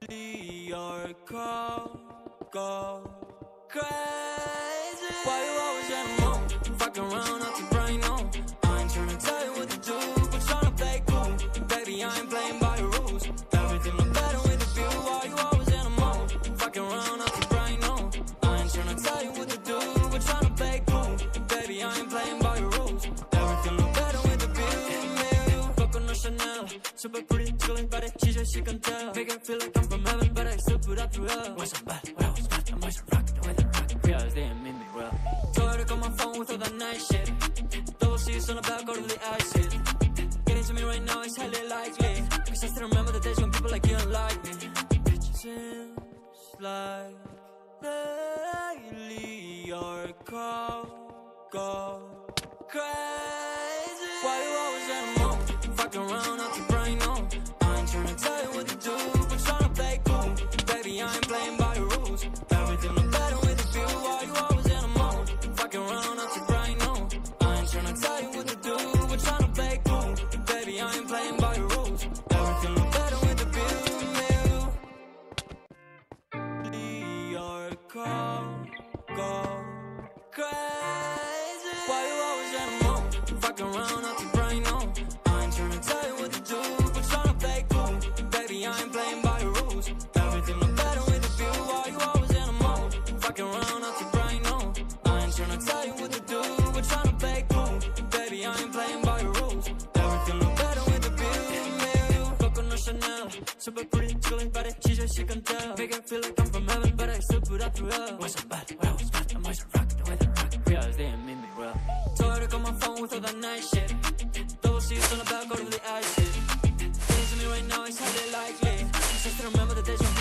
Your call, go crazy. Why you always in the mood? Fucking around out your brain on. I ain't tryna tell you what to do, but tryna play cool. Baby, I ain't playing by the rules. Everything look better with the view. Why you always in the mood? Fucking around out your brain on. I ain't tryna tell you what to do, but tryna play cool. Baby, I ain't playing by the rules. Everything look better with the view. Coconut Chanel, super pretty, chilling body. She just she can tell. Make her feel like I'm from heaven, but I still put up through hell. Was so bad, when I was bad, I'm always rockin' the way they rock. Realize they ain't mean me well. Told her to call my phone with all that nice shit. Double C's on the back, go to the ice. Getting to me right now is highly likely, cause I still remember the days when people like you don't like me. It seems like lately your call go crazy. Why you always in the mood? Fucking around out your brain on. I ain't tryna tell you what to do, but tryna play cool. Baby, I ain't playing by the rules. Everything look better with the view. Why you always in the mood? Fucking around out your brain on. I ain't tryna tell you what to do, but tryna play cool. Baby, I ain't playing by the rules. Everything look better with the view. Your call, go crazy. Why you always in the mood? Fucking around out your brain on. I ain't tryna tell you what to do, but tryna play cool. Baby, I ain't playing by the rules. Everything look better with the view. Why you always in the mood? Fucking around out your brain on. I ain't tryna tell you what to do, but tryna play cool. Baby, I ain't playing by the rules. Everything look better with the view. Coconut Chanel, super pretty, chilling body. She just she can tell. Make her feel like I'm from heaven, but I still put up through hell. Was so bad, when I was bad, I'm always rockin' the way they rock. Realize they ain't mean me well. Told her to call my phone with all that nice shit. Double C's on the back, go to the ice. Getting to me right now is highly likely, cause I still remember the days when